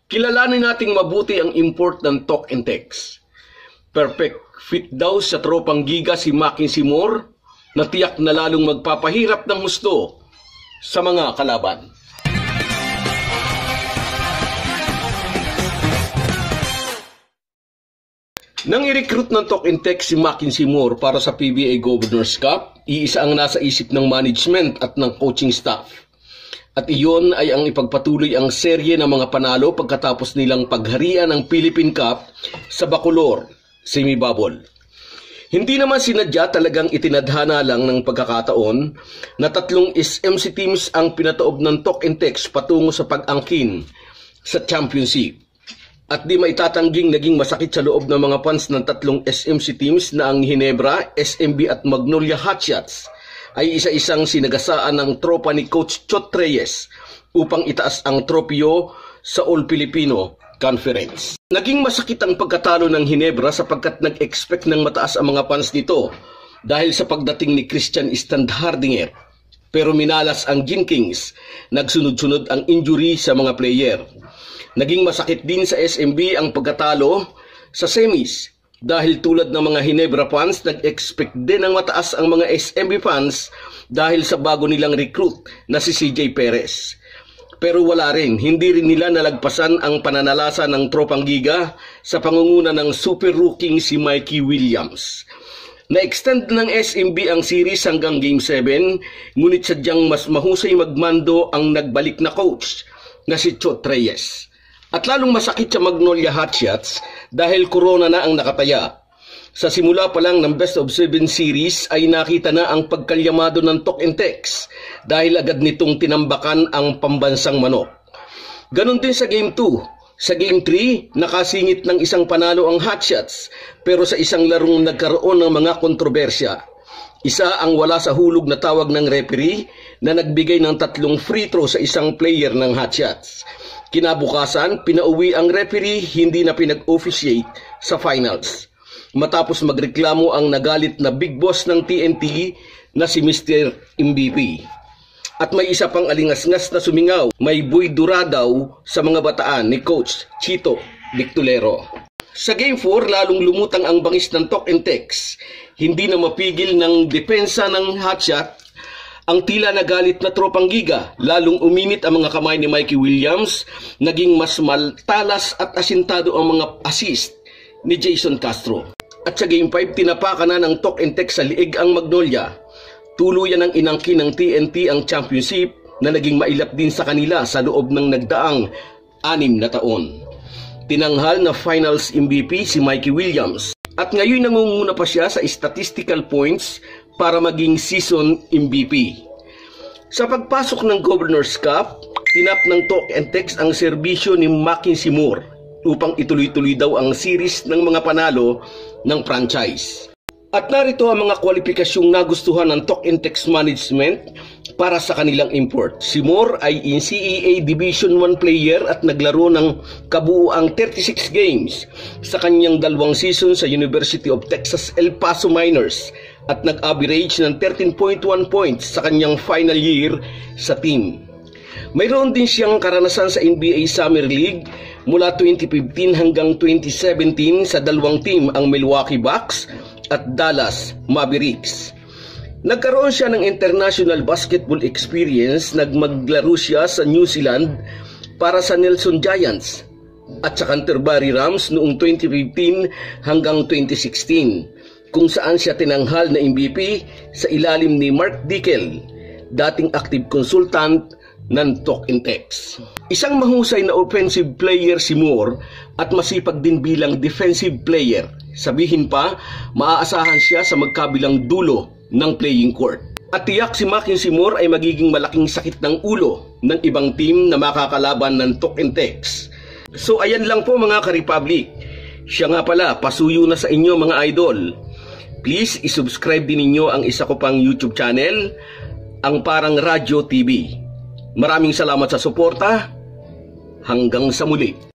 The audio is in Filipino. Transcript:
Kilalanin nating mabuti ang import ng talk and text. Perfect fit daw sa tropang giga si Mackenzie Moore na tiyak na lalong magpapahirap ng husto sa mga kalaban. Nang i-recruit ng talk and text si Mackenzie Moore para sa PBA Governors Cup, iisa ang nasa isip ng management at ng coaching staff. At iyon ay ang ipagpatuloy ang serye ng mga panalo pagkatapos nilang pagharian ng Philippine Cup sa Bacolor, semi-bubble. Hindi naman sinadya, talagang itinadhana lang ng pagkakataon na 3 SMC teams ang pinataob ng talk and text patungo sa pag-angkin sa championship. At di maitatangging naging masakit sa loob ng mga fans ng 3 SMC teams na ang Ginebra, SMB at Magnolia Hotshots ay isa-isang sinagasaan ng tropa ni Coach Chot Reyes upang itaas ang tropyo sa All-Filipino Conference. Naging masakit ang pagkatalo ng Ginebra sapagkat nag-expect ng mataas ang mga fans nito dahil sa pagdating ni Christian Standhardinger. Pero minalas ang Gin Kings, nagsunod-sunod ang injury sa mga player. Naging masakit din sa SMB ang pagkatalo sa semis dahil tulad ng mga Ginebra fans, nag-expect din ng mataas ang mga SMB fans dahil sa bago nilang recruit na si CJ Perez. Pero wala rin, hindi rin nila nalagpasan ang pananalasa ng tropang giga sa pangunguna ng super rookie si Mikey Williams. Na-extend ng SMB ang series hanggang Game 7, ngunit sadyang mas mahusay magmando ang nagbalik na coach na si Chot Reyes. At lalong masakit sa Magnolia Hotshots dahil corona na ang nakataya. Sa simula pa lang ng Best of 7 series ay nakita na ang pagkalyamado ng talk and text dahil agad nitong tinambakan ang pambansang manok. Ganon din sa Game 2. Sa Game 3, nakasingit ng isang panalo ang Hotshots pero sa isang larong nagkaroon ng mga kontrobersya. Isa ang wala sa hulog na tawag ng referee na nagbigay ng 3 free throw sa isang player ng Hotshots. Kinabukasan, pinauwi ang referee, hindi na pinag-officiate sa finals. Matapos magreklamo ang nagalit na big boss ng TNT na si Mr. MVP. At may isa pang alingas-ngas na sumingaw, may buydura daw sa mga bataan ni Coach Chito Victolero. Sa Game 4, lalong lumutang ang bangis ng talk and text. Hindi na mapigil ng depensa ng hotshot ang tila nagalit na tropang giga. Lalong uminit ang mga kamay ni Mikey Williams, naging mas maltalas at asintado ang mga assist ni Jason Castro. At sa Game 5, tinapakan na ng talk and text sa liig ang Magnolia. Tuluyan ang inangkin ng TNT ang championship na naging mailap din sa kanila sa loob ng nagdaang 6 na taon. Tinanghal na finals MVP si Mikey Williams at ngayon nangunguna pa siya sa statistical points para maging season MVP. Sa pagpasok ng Governors Cup, tinap ng talk and text ang serbisyo ni Mackenzie Moore upang ituloy-tuloy daw ang series ng mga panalo ng franchise. At narito ang mga kwalipikasyong nagustuhan ng talk and text management para sa kanilang import. Si Moore ay NCAA Division 1 player at naglaro ng kabuuang 36 games sa kanyang 2 season sa University of Texas El Paso Miners at nag-average ng 13.1 points sa kanyang final year sa team. Mayroon din siyang karanasan sa NBA Summer League mula 2015 hanggang 2017 sa 2 team, ang Milwaukee Bucks at Dallas Mavericks. Nagkaroon siya ng international basketball experience, nagmaglaro siya sa New Zealand para sa Nelson Giants at sa Canterbury Rams noong 2015 hanggang 2016, kung saan siya tinanghal na MVP sa ilalim ni Mark Dickel, dating active consultant ng talk and text. Isang mahusay na offensive player si Moore at masipag din bilang defensive player. Sabihin pa, maaasahan siya sa magkabilang dulo ng playing court. At tiyak si Mackenzie Moore ay magiging malaking sakit ng ulo ng ibang team na makakalaban ng talk and text. So ayan lang po mga ka-Republic. Siya nga pala, pasuyo na sa inyo mga idol. Please isubscribe din ninyo ang isa ko pang YouTube channel, ang Parang Radyo TV. Maraming salamat sa suporta. Hanggang sa muli.